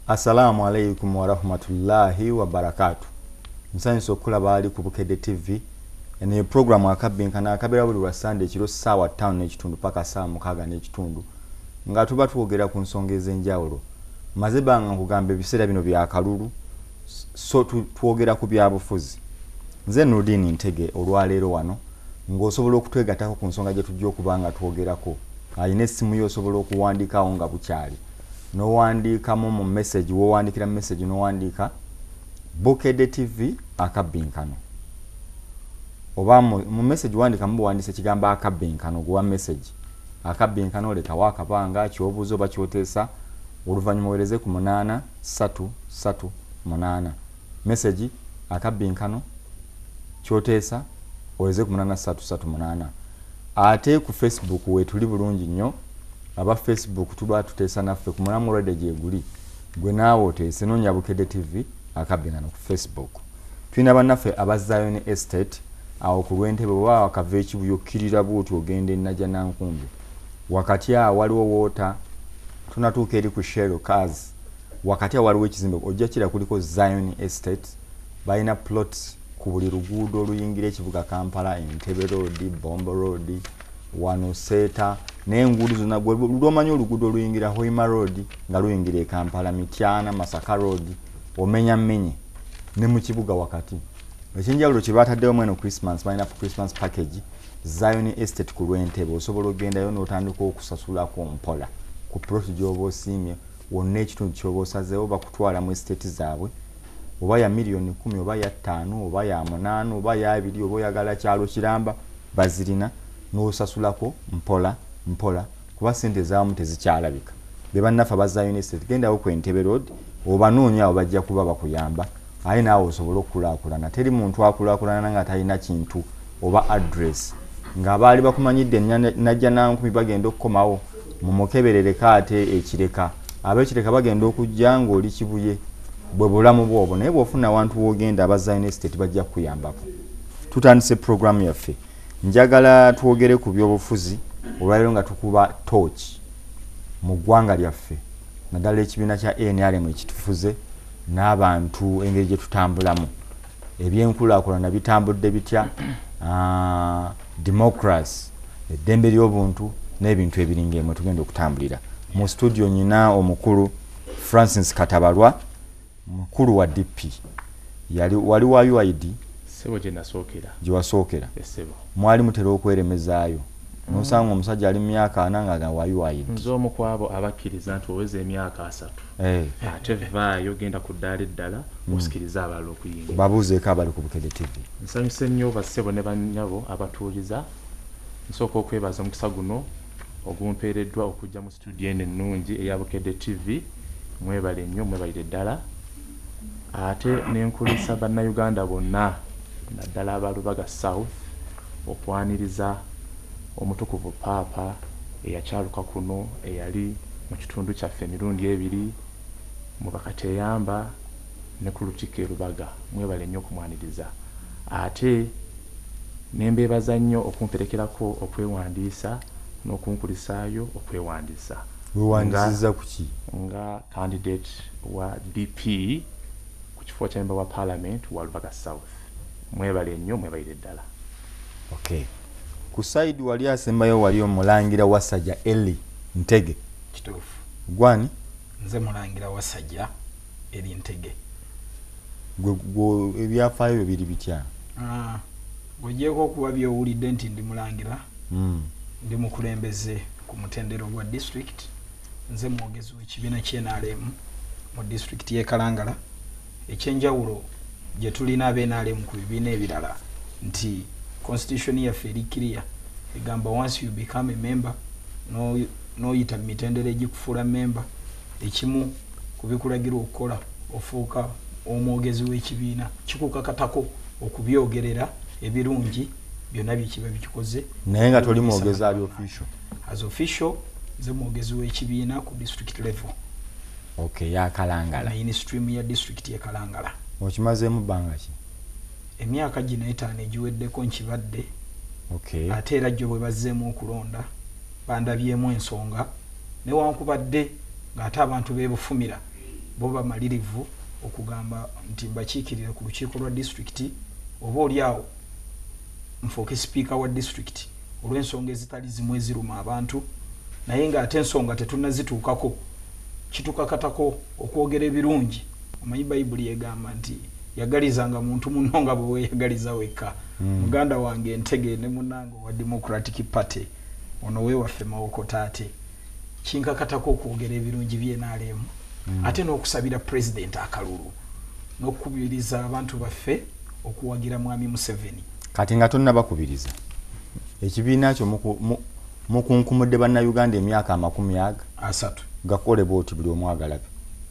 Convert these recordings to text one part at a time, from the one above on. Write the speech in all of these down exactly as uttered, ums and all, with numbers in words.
Assalamu alaikum wa rahmatullahi wa barakatuh. Nsanyusa okulaba ali ku Bukedde T V. Ene program akabinkana akabera buli lwa Sunday kiro sawa town n'ekitundu paka saa mukaaga n'ekitundu. Nga tuba twogera ku nsonga ez'enjawulo. Maze banga nkugamba ebiseera bino bya kalulu so twogera ku byabufuzi. Nze Nurdin Ntege olwaleero wano ng'osobola okutwegatako ku nsonga gye tujja okubanga twogerako. Ayina essimu yo osobola okuwandikawo nga bukyali. No wandika mu message wo wandikira message no wandika Bukedde T V akabinkano oba mu message wandika mbu wandise kigamba akabinkano gwa message akabinkano leka wakabanga kyobuzo bakyotesa oluvanyuma wereze ku munana satu satu munana message akabinkano kyotesa oweze ku munana satu satu munana ate ku Facebook we tuli bulungi nnyo aba Facebook tuba tutesa naffe ku mulamu rede gye guli gwe naawe otese nonya Bukedde T V akabinkano ku Facebook twina bannaffe aba Zion Estate awo ku Lwentebe bwa wakava ekibuyokirira bwoti ogende najja nankumbi wakati awo waliwo wota tunatuuka eri ku Shell Cars wakati awo waliwo ekizimbe ojja kira kuliko Zion Estate balina plots ku buli luguudo oluyingira ekibuga Kampala Entebbe Road Bombo Road wano Seta n'enguudo zonna gwe lumanyi oluguudo oluyingira Hoima Road nga luyingira e Kampala Mityana Masaka Road omenya menye ne mu kibuga wakati ekyenjawulo kye bataddewo mweno Christmas balina Christmas package Zion Estate ku Lwentebe osobola ogendayo n'otandika okusasulako mpola ku plot gy'oba osiimye wonna ekitundu ky'oba osazeewo bakutwala mu estate zaabwe oba ya miliyoni kumi oba ya ttaano oba ya munaana oba ya abiri oba oyagala kyalo kiramba bazirina n'osasulako mpola mpola kuba sente zaamu tezikyalabika be bannaffe aba Zion Estate gendawo ku Entebbe Road oba noonya awo bajja kuba bakuyamba aye naawe osobola okukulaakulana teri muntu akulaakulana nga talina kintu oba address ng'abaali bakumanyidde najja nankumi bagenda okukomawo mu mukeberereka ate ekireka ab'ekireka bagenda okujja ng'oli kibuye bwe bulamu bwobwo naye bw'ofuna awantu w'ogenda aba Zion Estate bajja kukuyambako. Tutandise programu yaffe njagala twogere ku byobufuzi olwaliro nga tukuba torch mu ggwanga lyaffe naddala ekibiina kya A N R M ekitufuze n'abantu engeri gye tutambulamu ebyenkulaakulana bitambudde bitya uh, democracy eddembe ly'obuntu n'ebintu ebiringa emwe tugenda okutambulira mu studio nyina omukulu Francis Katabalwa mukulu wa D P yali wali wa U I D sebo gye nasookera gye wasookera sebo mwali mutera okweremezaayo nosanga omusajja ali mu myaka ana nga wa U I D nze omu kwabo abakkiriza nti oweze emyaka asatu ate vaayo genda ku ddaala eddala osikiriza abalala okuyingira babuuzeeko abali ku Bukedde T V. nsanyuse nnyo bassebo ne bannyabo abatuuliza nsooka okwebaza omukisa guno ogumpeereddwa okujja mu studio eno ennungi eya Bukedde T V mwebale nnyo mwebalire ddala ate n'enkulisa bannayuganda bonna naddala abalubaga South okwaniriza omutukuvu paapa eyakyaluka kuno eyali mu kitundu kyaffe emirundi ebiri mu bakateyamba ne ku Lutikko e Lubaga mwebale nnyo okumwaniriza ate nembeebaza nnyo okumperekerako okwewandiisa n'okunkulisaayo okwewandiisa wewandiisiza ku ki nga candidate wa D P ku kifo kya member wa parliament wa Lubaga South mwebale nnyo mwebalire ddala. Okay. Ku side wali asembayo wali omulangira Wasajja Eli Ntege kituufu gwani nze mulangira Wasajja Eli Ntege gwe ebyafaayo biri bitya ah gojeeko okuba byowulidde nti ndi mulangira mm. ndi mukulembeze ku mutendero gwa district nze mwogezi w'ekibiina ky'N R M mu district y'e Kalangala ekyenjawulo gye tulina ab'N R M ku bibiina ebirala nti constitution yaffe eri clear egamba once you become a member no no yita mitendere egikufuula member ekimu kubikulagira okukola ofuuka omwogezi w'ekibiina kikukakatako okubyogerera ebirungi byonna byekiba bikikoze naye nga toli mwogezi ali official as official nze mwogezi w'ekibiina ku district level. Okay, ya Kalangala mainstream ya district ya Kalangala okimazeemu bbanga ki emyaka gino etaano egiweddeko nkibadde. Okay. Ate era jjo bwe bazzeemu okulonda bandabyemu ensonga newankubadde ng'ate abantu beebufumira bo bamalirivu okugamba nti mbakiikirira ku lukiiko lwa district oba oliawo nfuuke speaker wa district olw'ensonga ezitali zimu eziruma abantu naye ng'ate ensonga tetunnazituukako kitukakatako okwogera ebirungi. Omanyi bayibuli egamba nti yagalizanga muntu munno nga bwe weeyagaliza wekka. mm. Muganda wange Ntege ne munange wa Democratic Party ono weewaffe Mawokota ate kinkakatako okwogera ebirungi bye N R M mm. ate n'okusabira president akalulu n'okukubiriza abantu baffe okuwagira mwami Museveni. Kati nga tonnabakubiriza ekibiina kyo mukunkumudde bannayuganda emyaka amakumi aga asatu gakole booti buli omwagalabe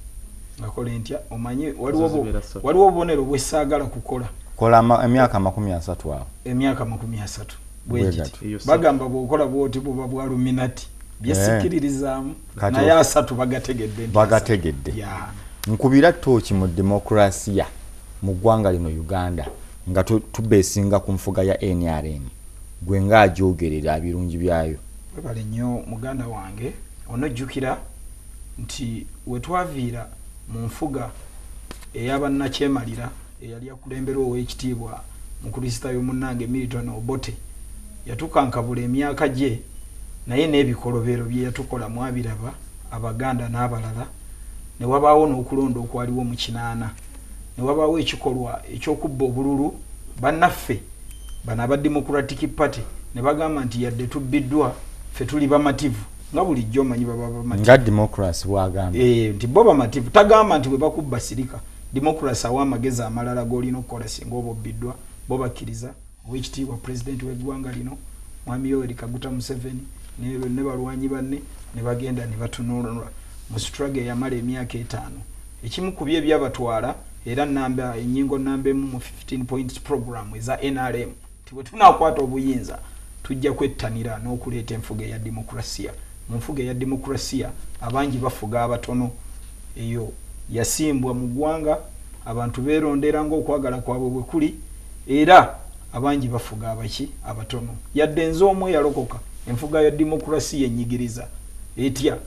gakole ntya omanyi waliwo waliwo obubonero bw'essaagala kukola kola emyaka amakumi asatu awo emyaka amakumi asatu bwegiti bagamba bw'okola bwoti buba bwa luminati byesikiririzaamu naye asatu bagategedde bagategedde nkubira tooki mu demokrasiya mu ggwanga lino Uganda nga tubeesinga ku nfuga ya N R M gwe ng'ajoogerera birungi byayo. Webale nnyo muganda wange onojjukira nti wetwaviira mu nfuga ey'abannakyemalira eyali akulembera ow'ekitiibwa mukristaayo munnange Milton Obote yatukankabula emyaka gye naye n'ebikolobero bye yatukola mwabiraba Abaganda n'abalala ne wabaawo n'okulonda okwaliwo mu kinaana ne wabaawo ekikolwa ekyokubba obululu bannaffe bano aba Democratic Party ne bagamba nti yadde tubbiddwa ffe tuli bamativu nga bulijjo omanyi baba bamativu nga democracy wagamba eh nti bo bamativu tagamba nti bwe bakubba sirika democracy awa amagezi amalala g'olina okukola singa oba obbiddwa bo bakkiriza ow'ekitiibwa president w'eggwanga lino mwami Yoweri Kaguta Museveni ne, ne balwanyi banne ne bagenda ne batunulwa mu struggle eyamala emyaka etaano ekimu ku bye byabatwala era namba enyingo namba emu mu fifteen points program eza N R M tibwe tunakwata obuyinza tujja kwettanira n'okuleeta enfuga ya demokrasiya. Mu nfuga ya demokrasiya abangi bafuga abatono eyo yasimbwa mu ggwanga abantu beerondera ng'okwagala kwabwe bwe kuli era abangi bafuga abaki abatono yadde nze omwe yalokoka enfuga ya demokrasiya enyigiriza etya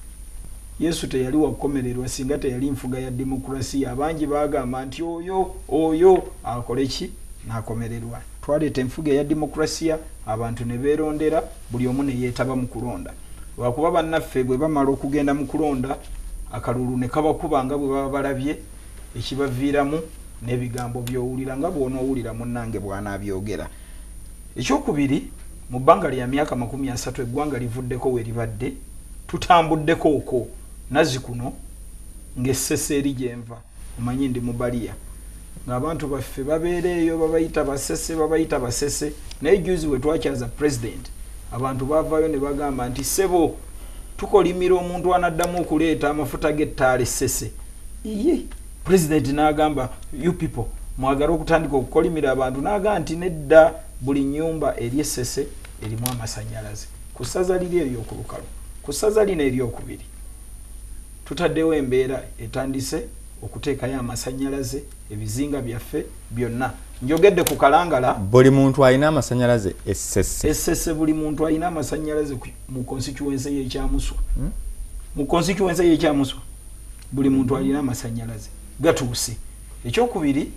Yesu teyali wakomererwa singa teyali nfuga ya demokrasiya abangi bagamba nti oyo oyo akole ki nakomererwa. Twaleeta enfuga ya demokrasiya abantu ne beerondera buli omu ne yeetaba mu kulonda lwakuba bannaffe bwe bamala okugenda mu kulonda akalulu ne kabakuba nga bwe baba balabye ekibaviiramu n'ebigambo by'owulira nga bw'onoowulira munnange bw'anaabyogera. Ekyokubiri mu bbanga lya myaka makumi asatu eggwanga livuddeko we libadde tutambuddeko okwo nazi kuno ng'essese eri gyenva omanyi ndi mu baliya ng'abantu baffe babeera eyo babayita basese babayita basese naye juzi we twakyaza president abantu baavaayo ne bagamba nti sebo tukolimira omuntu anaddamu okuleeta amafuta g'ettaala essese iye president n'agamba you people mwagala okutandika okukolimira abantu n'agamba nti nedda buli nnyumba eri essese erimu amasannyalaze ku ssaza liri ery'okulukalu ku ssaza lino eryokubiri tutaddewo embeera etandise okuteekayo amasannyalaze ebizinga byaffe byonna njogedde ku Kalangala buli muntu alina amasannyalaze essese essese buli muntu alina amasannyalaze mu constituency y'ekyamuswa hmm? mu constituency y'ekyamuswa buli muntu alina amasannyalaze gatuuse. Ekyokubiri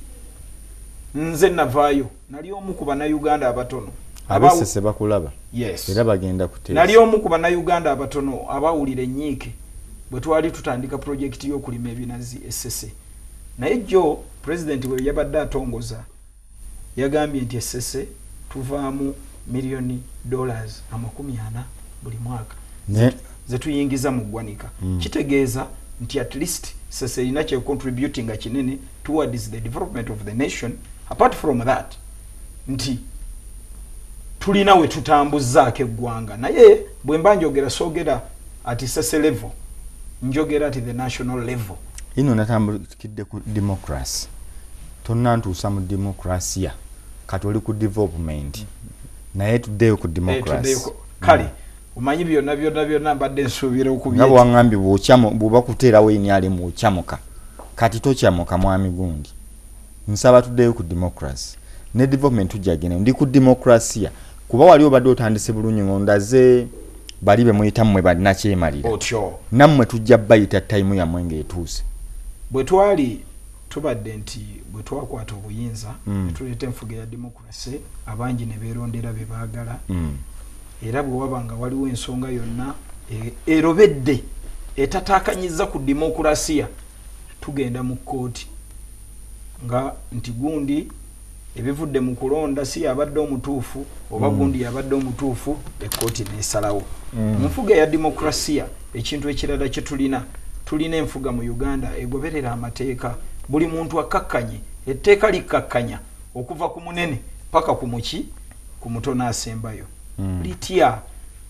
nze navaayo nali omu ku bannayuganda abatono abessese bakulaba yes era bagenda kuteesa nali omu ku bannayuganda abatono abawulira enyiike bwe twali tutandika projekiti y'okulima ebinazi essese naye jjo president bwe yabadde atongoza yagambye nti essese tuvaamu miliyoni dollars amakumi ana buli mwaka ne zetuyingiza mu ggwanika mm. kitegeeza nti at least ssese erina kye contributing kinene towards the development of the nation. Apart from that nti tulina we tutambuzaako eggwanga naye bwe mba njogera soogera ati ssese level njogera ati the national level ino natambukidde ku democracy tonna ntuusa mu demokrasiya kati oli ku development mm -hmm. naye tuddeyo ku democracy hey, kale mm. umanyi byonna byonna byonna mbadde nsuubira okubye nga bwangambye bw'okyamo bw'oba kuteerawo enyali mu okyamuka kati tokyamuka mwami gundi nsaba tuddeyo ku democracy ne development tujjagene ndi ku demokrasiya kuba wali obadde otandise bulungi ngondaze bali be muyita mmwe balina kyemalira otyo nammwe tujja bayita time yammwe ng'etuuse bwe twali tubadde nti bwe twakwata obuyinza mm. tuleeta enfuga ya demokrasi abangi ne beerondera bye baagala mm. era bwe wabanga waliwo ensonga yonna e, erobedde etataakanyiza ku demokrasiya tugenda mu kkooti nga nti gundi ebivudde mu kulonda si yabadde omutuufu oba mm. gundi yabadde omutuufu ekkooti neesalawo mm. mu nfuga ya demokrasiya ekintu ekirala kye tulina tulina enfuga mu Uganda egoberera amateeka buli muntu akakkanye etteeka likkakkanya okuva ku munene paka ku muki ku mutono asembayo mm. litya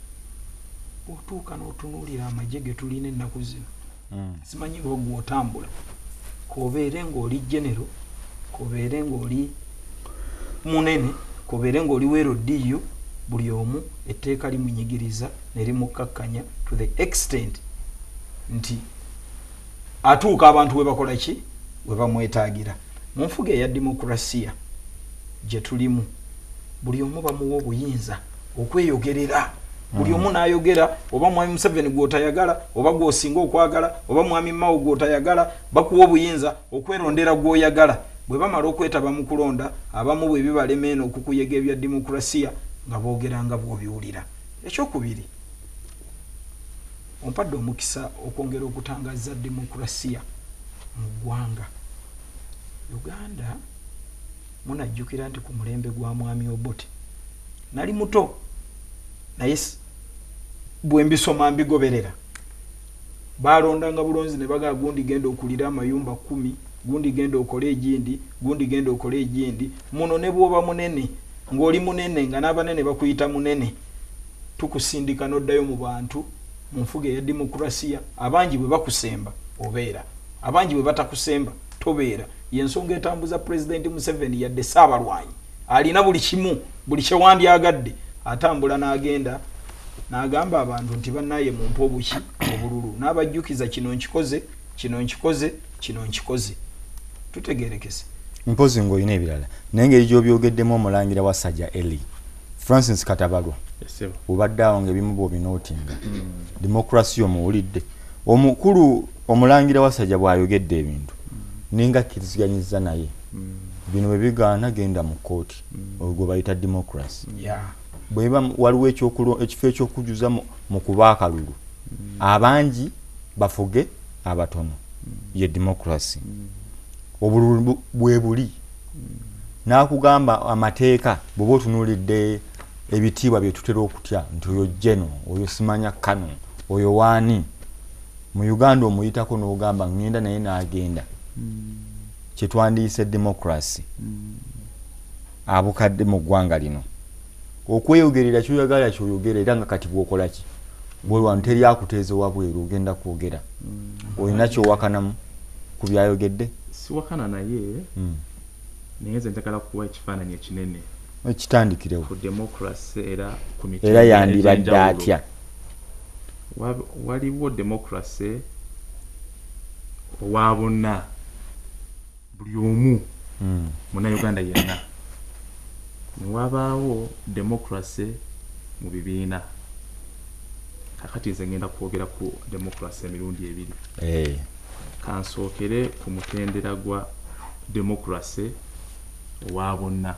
otuuka n'otunuulira amagye ge tulina ennaku zino mm. simanyi bwogwo otambula kobeere ng'oli genero kobeere ng'oli munene kobeere ng'oli weerodiyo buli omu etteeka limunyigiriza ne limukkakkanya to the extent nti atuuka abantu we bakola ki we bamwetaagira mu nfuga eya demokrasiya gye tulimu buli omu bamuwa obuyinza okweyogerera buli omu n'ayogera oba mwami Museveni gw'otayagala oba gw'osinga okwagala oba mwami Mao gw'otayagala bakuwa obuyinza okwerondera gw'oyagala bwe bamala okwetaba mu kulonda abamu bwe bibalema eno okukuyega ebya demokrasiya nga boogera nga bw'obiwulira ekyokubiri ompadde omukisa okwongera okutangaza demokrasiya mu ggwanga Uganda munajjukira nti ku mulembe gwa mwami Obote nali muto naye bwe mbisoma mbigoberera balondanga bulonzi ne baga gundi genda okulira amayumba kumi gundi genda okola egindi gundi genda okola egindi muno ne bwoba munene ng'oli munene nga n'abanene bakuyita munene tukusindika n'oddayo mu bantu mu nfuga ya demokrasiya abangi bwe bakusemba obeera abangi bwe batakusemba tobeera yensonga etambuza President Museveni yadde Saabalwanyi alina buli kimu buli kyewandyagadde atambula n'agenda n'agamba abantu nti bannaye mumpa obuki obululu n'abajjukiza kino nkikoze kino nkikoze kino nkikoze tutegerekese mpozi ng'olina ebirala naye engeri gy'obyogeddemu omulangira wa Sajja Eli Francis Katabalwa Yes, obadde awo ng'ebimu bw'obinootinga mm. demokrasi omuwulidde omukulu omulangira wa Sajja bw'ayogedde ebintu mm. ninga akkiriziganyiza naye mm. bino bwe bigaana genda mu kkooti mm. ogwo bayita demokrasi yeah. bweba waliwo ekifo ekyokujuza mu kuba akalulu mm. abangi bafuge abatono mm. ye demokrasi mm. obululu bwe buli mm. n'akugamba amateeka bw'oba otunuulidde ebitiibwa bye tutera okutya nti oyo jeno oyo simanya kano oyo waani mu Uganda omuyitako n'ogamba ngenda naye n'agenda mm. kye twandiise demokrasi mm. abukadde mu ggwanga lino okweyogerera kyoyagala kyoyogera era nga kati bw'okola ki bw'olwanu teri akuteeze wabweru ogenda kwogera mm. olina kyowakanamu ku byayogedde siwakana naye mm. naye nze njagala kuwa ekifaananyi ekinene ekitandikirewo ku demokrasi era ku era yandibadde atya waliwo demokrasi owa bonna buli omu mm. munnayuganda yenna newabaawo demokrasi mu bibiina kakati nze ngenda kwogera ku demokrasi emirundi ebiri hey. kansookere ku mutendera gwa demokrasi owa bonna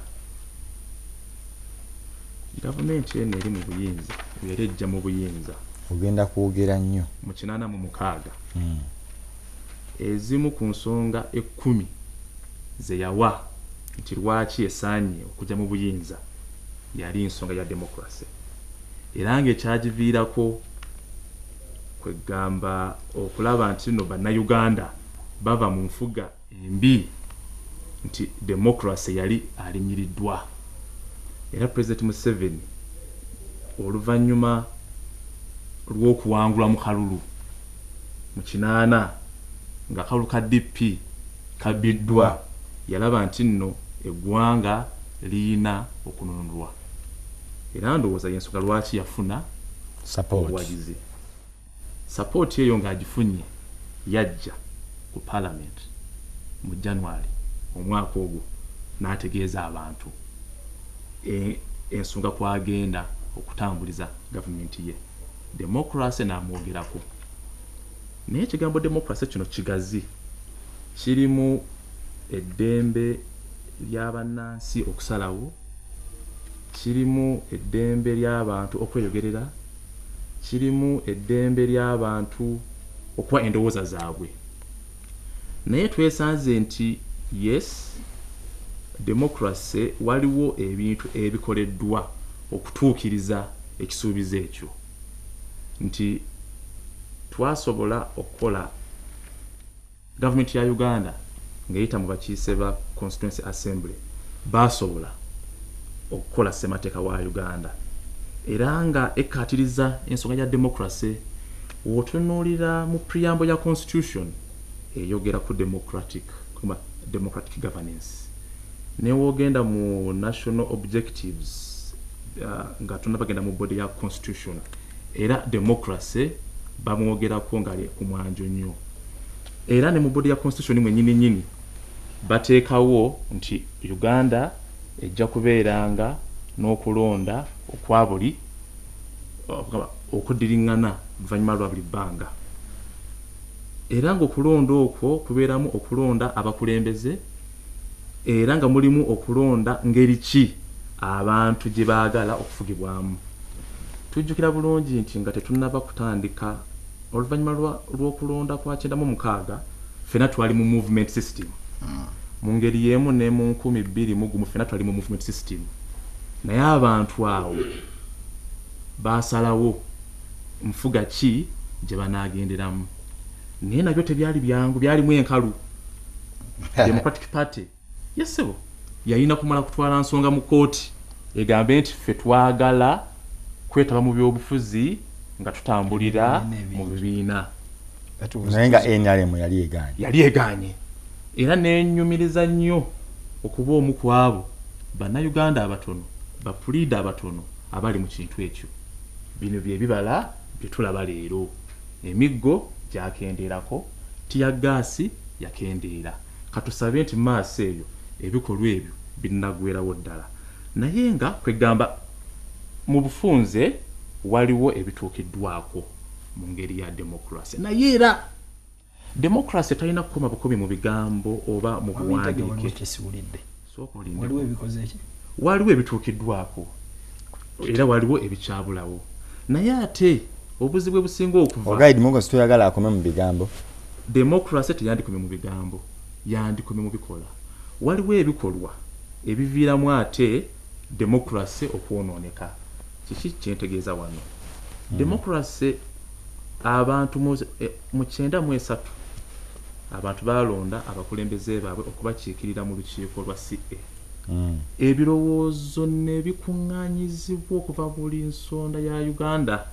gavumenti eno eri mu buyinza era ejja mu buyinza ogenda kwogera nnyo mu kinaana mu mukaaga mm. ezimu ku nsonga ekkumi ze yawa nti lwaki esaanye okujja mu buyinza yali nsonga ya demokrasi era ng'ekyagiviirako kwegamba okulaba nti no bannayuganda bava mu nfuga embi nti demokrasi yali alinyiriddwa era President Museveni oluvannyuma lw'okuwangulwa mu kalulu mu kinaana nga kalulu ka D P kabiddwa yalaba nti nno eggwanga liina okununulwa era ndowooza yensonga lwaki yafuna obuwagizi sapooti eyo ng'agifunye yajja ku Parliament mu January omwaka ogwo n'ategeeza abantu e, ensonga kwagenda okutambuliza gavumenti ye demokrasi n'amwogerako naye ekigambo demokrasi kino kigazi kirimu eddembe ly'abannansi okusalawo, kirimu eddembe ly'abantu okweyogerera, kirimu eddembe ly'abantu okuwa endowooza zaabwe. Naye twesanze nti yes, democracy waliwo ebintu ebikoleddwa okutuukiriza ekisuubizo ekyo, nti twasobola okukola gavumenti ya Uganda ng'eyita mu bakiise ba Constituency Assembly basobola okukola ssemateeka wa Uganda era nga ekkaatiriza ensonga ya democracy. W'otunuulira mu preamble ya constitution eyogera ku democratic kuma democratic governance, ne wogenda mu national objectives uh, nga tunabagenda mu body ya constitution era democracy bamwogerako ng'ali ku mwanjo nnyo, era ne mu body ya constitution mwe nyini nyini bateekawo nti Uganda ejja kubeeranga n'okulonda okwa buli okuddiringana luvannyuma lwa buli bbanga, era ng'okulonda okwo kubeeramu okulonda abakulembeze era nga mulimu okulonda ngeri ki abantu gye baagala okufugibwamu. Tujjukira bulungi nti nga tetunnaba kutandika oluvannyuma lw'okulonda kwa kyenda mu mukaaga ffenna twali mu movement system. Mu ngeri y'emu ne mu nkumi bbiri mu gumu ffenna twali mu movement system, naye abantu awo baasalawo nfuga ki gye banaagenderamu, naye nabyo tebyali byangu, byalimu enkalu. Democratic Party yesebo yalina kumala kutwala nsonga mu kooti egambe nti ffe twagala kwetaba mu byobufuzi nga tutambulira mu bibiina, naye nga N R M yali eganye yali eganye era nenyumiriza nnyo okuba omu ku abo bannayuganda abatono, bapuliida abatono abali mu kintu ekyo. Bino bye bibala bye tulaba leero. Emiggo gyakendeerako, tiyagaasi yakendeera. Katusabe nti maaso eyo ebikolwa ebyo binnagwerawo ddala, naye nga kwegamba mu bufunze waliwo ebituukiddwako mu ngeri ya democracy, naye era democracy talina kukoma bukomi mu bigambo oba mu buwandiike. Waliwo ebikoze ki? Waliwo ebituukiddwako era waliwo ebikyabulawo, naye ate obuzibu businga okuva ogaidi mungo sitoyagala akome mu bigambo. Democracy teyandikomye mu bigambo, yandikomye mu bikola. Waliwo ebikolwa ebiviiramu ate democracy okwonooneka. Kiki kyentegeeza wano? Mm. Democracy abantu mu kyenda mu esatu abantu balonda abakulembeze baabwe okubakiikirira mu lukiiko lwa C A. Mm. Ebirowoozo ne bikuŋŋaanyizibwa okuva buli nsonda ya Uganda.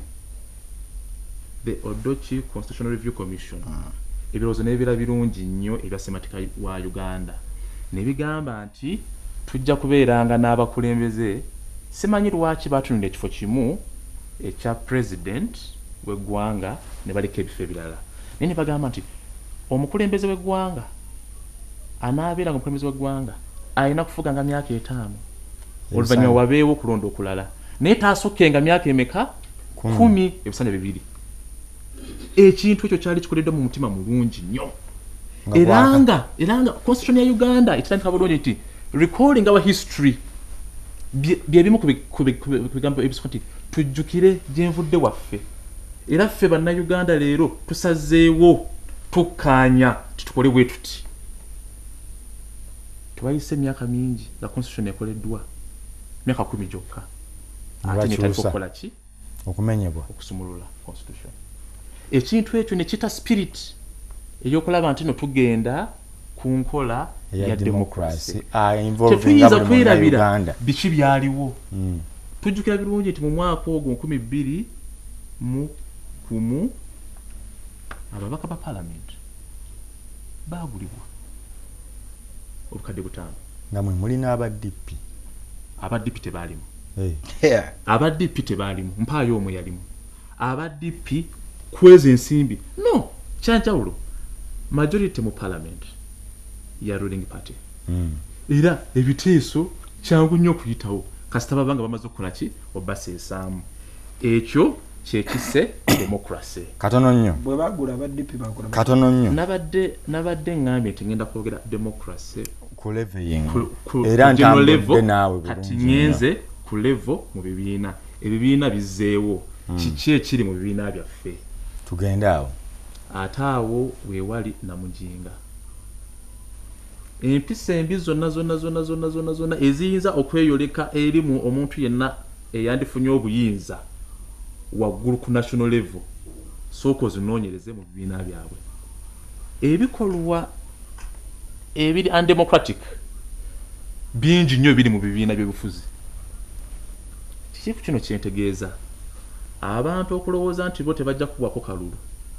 The Odochi Constitutional Review Commission. Mm. Ebirowoozo n'ebira birungi nnyo ebya ssemateeka wa Uganda ne bigamba nti tujja kubeeranga n'abakulembeze. Simanyi lwaki batunula ekifo kimu ekya president w'eggwanga ne baleka ebifo ebirala, naye ne bagamba nti omukulembeze w'eggwanga anaabeera nga omukulembeze w'eggwanga alina kufuganga myaka etaano oluvannyuma wabeewo okulonda okulala, naye taasokkenga myaka emeka kumi ebisanja bibiri. Ekintu ekyo kyali kikoleddwa mu mutima mulungi nnyo, era nga era nga constitution ya Uganda ekitandika bulungi nti recalling our history bye bimu ku bigambo ebisoko nti tujjukire gye nvudde waffe, era ffe bannayuganda leero tusazeewo tukkaanya titukole bwe tuti. Twayise emyaka mingi nga constitution ekoleddwa myaka kumi gyokka, ate netandika okukola ki? Okumenyebwa, okusumulula constitution. Ekintu ekyo ne kita spirit ey'okulaba nti no tugenda ku nkola ya democracy. Tetuyinza kwerabira biki byaliwo. Mm. Tujjukira birungi nti mu mwaka ogwo nkumi bbiri mu kumu ababaka ba parliament baagulibwa obukadde butaano. Namwe mulina aba D P. Aba D P tebaalimu. Hey. Yeah. Aba D P tebaalimu, mpaayo omwe yalimu. Aba D P kweza ensimbi. No, kyanjawulo. Majority mu parliament ya ruling party. Mm. Era ebiteeso kyangu nnyo okuyitawo kasita babanga bamaze okukola ki obaseesaamu. Ekyo kyekise democracy katono nnyo bwe bagula abaddipi bagula katono nnyo nabadde nabadde ngambye nti ngenda kwogera democracy ku level yengo ku- ku- era ku general ntambudde level, naawe kati bulungi ngenze ku level mu bibiina ebibiina bizzeewo kiki ekiri mu bibiina byaffe tugende awo ate awo weewali namujinga empisa embi zonna zonna zonna zonna zonna zonna eziyinza okweyoleka eri mu omuntu yenna eyandifunye obuyinza waggulu ku national level sooka ozinoonyereze mu bibiina byabwe ebikolwa ebiri undemocratic bingi nnyo biri mu bibiina by'obufuzi kiki kino kyentegeeza abantu okulowooza nti bo tebajja kubwako kalulu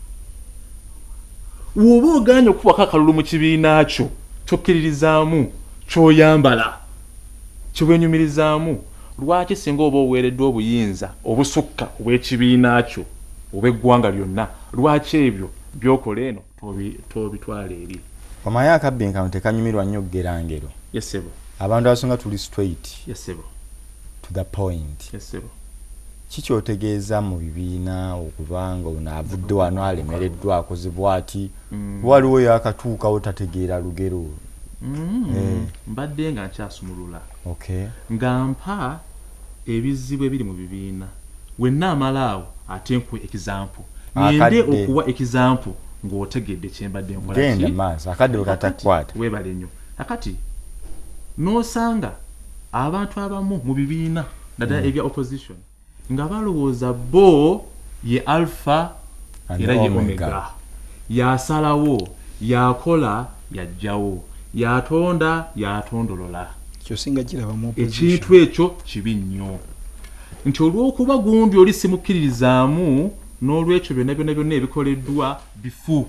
woba oganye okubwako akalulu mu kibiina kyo kyokkiririzaamu kyoyambala kyobwenyumirizaamu lwaki singa oba oweereddwa obuyinza obusukka obw'ekibiina kyo obw'eggwanga lyonna lwaki ebyo byokola eno tobitwala eri omaye akabbinkano tekanyumirwa nnyo gerangero yesebo abantu abasinga tuli straight yesebo to the point yesebo kikyotegeeza mu bibiina okubanga ono avudde wano alemereddwa akozebwa ati waliwo yakatuukawo tategeera lugero mbadde nga nkyasumulula okay nga mpa ebizibu ebiri mu bibiina wenna amalaawo ate nkuwa example ngende okuwa example ng'otegedde kyembadde nkola genda maaso akadde bwe katakwata weebale nnyo akati n'osanga abantu abamu mu bibiina naddala ebya opposition nga balowooza bo ye alpha era ye omega yasalawo yakola yajjawo yatonda yatondolola kyosinga kiraba mu ekintu ekyo kibi nnyo nti olw'okuba gundi oli simukkiririzaamu n'olwekyo byonna byonna byonna ebikoleddwa bifu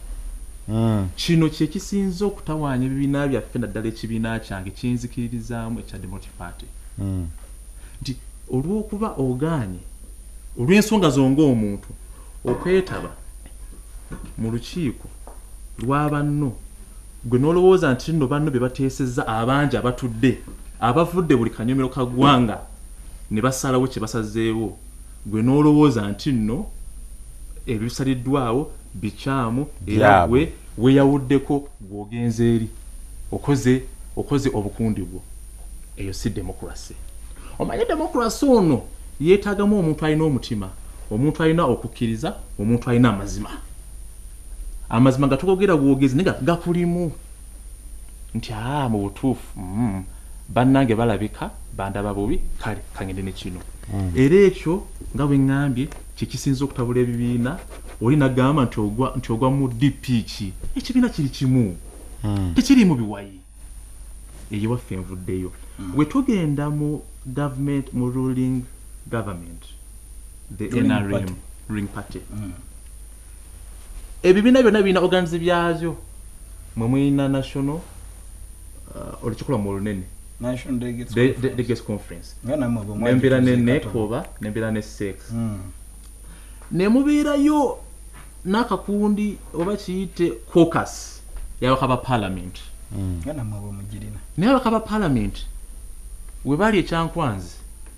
kino kyekisinza okutawaanya ebibiina byaffe naddala ekibiina kyange kyenzikiririzaamu ekya Democratic Party nti olw'okuba ogaanye olw'ensonga zonga omuntu okwetaba mu lukiiko lwa banno gwe n'olowooza nti nno banno be bateesezza abangi abatudde abavudde buli kanyomero ka ggwanga ne basalawo kye basazeewo gwe n'olowooza nti nno ebisaliddwawo bikyamu era gwe weeyawuddeko gw'ogenze eri okoze okoze obukundi bwo eyo si democracy omanye democracy ono yeetaagamu omuntu alina omutima omuntu alina okukkiriza omuntu alina amazima amazima gatugogera bwogezi naye gakulimu nti aa mu butuufu mm, bannange balabika bandaba bubi kale kangende ne kino mm. era ekyo nga bwe ŋŋambye kyekisinza okutabula ebibiina oli nagamba nti ogwa nti ogwa mu D P ki ekibiina kiri kimu mm. tekiri mu biwayi eyo waffe envuddeyo mm. we tugenda mu government mu ruling government the ruling N R M party. ruling party Mm. ebibiina byonna birina organize byabyo mwe mulina national uh, olukikola mu lunene National Delegates De- Conference. de- delegates conference Nga namwe bwe nembera ne mwagituuza nekoba nembera ne sex Mm. ne mubeerayo n'akakundi oba kiyite caucus y'ababaka ba parliament Nga namwe bwe mugirina naye ababaka ba parliament we bali ekyankwanzi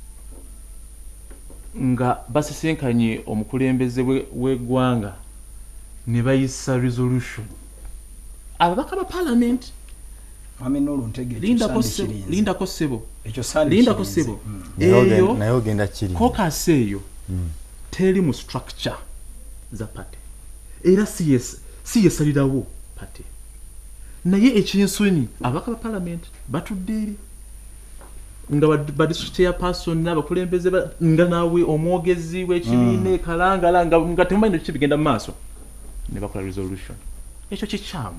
nga basisinkanye omukulembeze we- w'eggwanga ne bayisa resolution ababaka ba parliament Mami Nulu ntege ekyo lindako Sunday sebo kirinze. lindako sebo Ekyo Sunday lindako kirinze. sebo Mm. eyo naye ogenda kiri caucus eyo Mm. teri mu structure za party era si yes si yesalirawo party naye ekinsonyi ababaka ba parliament batudde eri nga ba- ba district chairperson n'abakulembeze ba- nga naawe omwogezi w'ekibiina kalangala nga nga temumanyi nekiki bigenda mu maaso ne bakola resolution ekyo kikyamu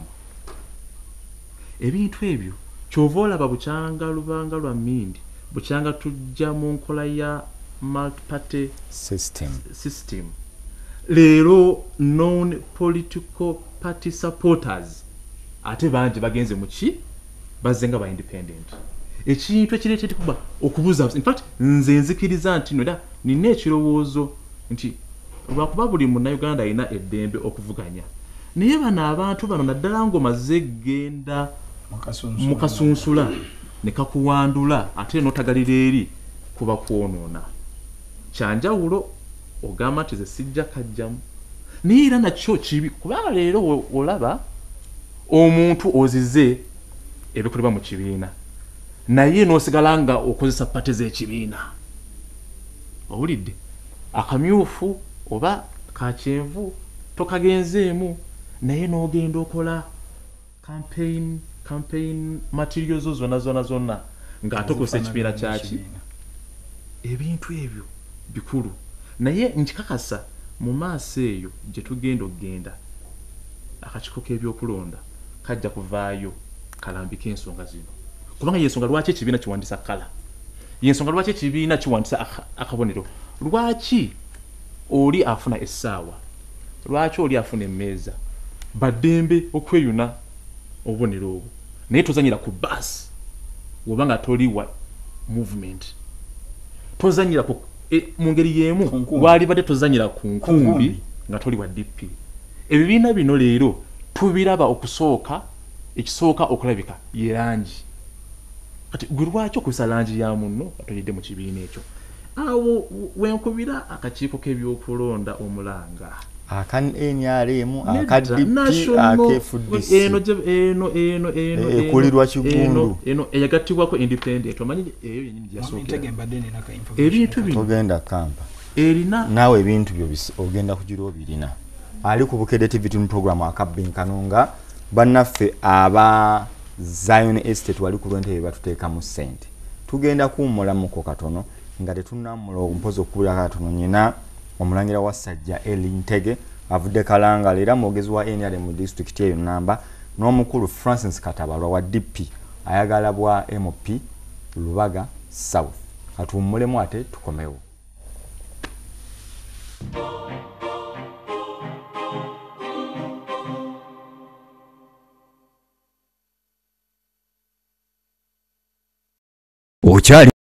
ebintu ebyo kyova olaba bukyanga lubanga lwa mmindi bukyanga tujja mu nkola ya multi-party system system leero non political party supporters ate bangi bagenze mu ki bazze nga ba independent ekintu ekireetedde kuba okubuuza in fact nze nzikiriza nti noda nina ekirowoozo nti lwakuba buli munnayuganda alina eddembe okuvuganya naye bano abantu bano naddala ng'omaze genda Mukasunsula. mukasunsula ne kakuwandula ate n'otagalira eri kuba kwonoona kyanjawulo ogamba nti ze sijja kajjamu naye era nakyo kibi kubanga leero olaba omuntu ozize ebikolebwa mu kibiina naye n'osigala nga okozesa pate z'ekibiina owulidde akamyufu oba kakyenvu tokagenzeemu naye n'ogenda okola campaign campaign materials zonna zonna zonna ng'atokosa ekibiina kyaki ebintu ebyo bikulu naye nkikakasa mu maaso eyo gye tugenda okgenda akakiiko k'ebyokulonda kajja kuvaayo kalambika ensonga zino kubanga yensonga lwaki ekibiina kiwandisa kala yensonga lwaki ekibiina kiwandisa akabonero lwaki oli afuna essaawa lwaki oli afuna emmeeza baddembe okweyuna obubonero obwo naye tozanyira ku basi woba nga toli wa movement tozanyira ku e, mu ngeri y'emu wali badde tozanyira ku nkumbi nga toli wa D P ebibiina bino leero tubiraba okusooka ekisooka okulabika ye langi kati gwe lwaki okusa langi ya munno atoyedde mu kibiina ekyo awo wenkubira akakiiko k'ebyokulonda omulanga aka N R M aka D P aka F D C eno eno eno eno ekulirwa kigundu eno eyagattibwako independent omanyi eyo yenyini gyasooka ebintu bino togenda kamba erina nawe ebintu byo ogenda kujira obirina ali ku Bukedde T V tune program akabinkanonga bannaffe aba Zion Estate wali ku lwente batuteeka mu sente tugenda kuwummula muko katono nga tetunnamula ompozo okubira katono nyina omulangira wa Sajja Eli Ntege avudde Kalangala era mwogezi wa N R M mu district eyo namba n'omukulu Francis Katabalwa wa D P ayagala bwa M P Lubaga South atuwummulemu ate tukomewo. Okyali